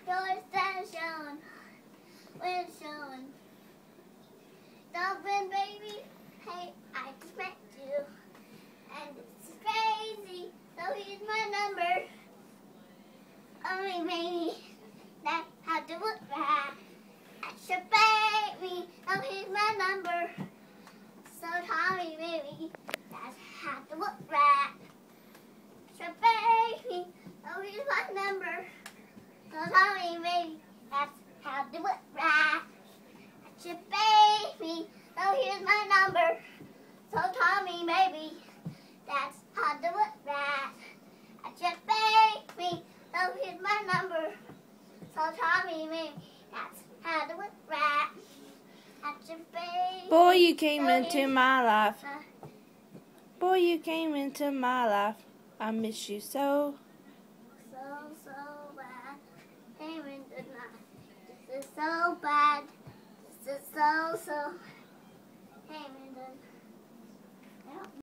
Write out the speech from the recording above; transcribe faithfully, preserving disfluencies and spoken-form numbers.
Your sun's showing, wind's showing. Dublin, baby, hey, I just met you, and it's crazy. So here's my number. Oh, me, baby, that's how to look right. That's your baby. Oh, here's my number. So Tommy, baby, that's how to look right. That's your baby. Oh, here's my number. So Tommy, baby, that's how to look right. That's your baby. Oh, here's my number. So Tommy, baby, that's how to look right. That's your baby. Oh, here's my number. So Tommy, baby, that's how to look right. That's your baby. Boy, you came So into here's- my life. uh, Boy, you came into my life. I miss you so. So, so bad. Came in the night. This is so bad. This is so, so. Came in the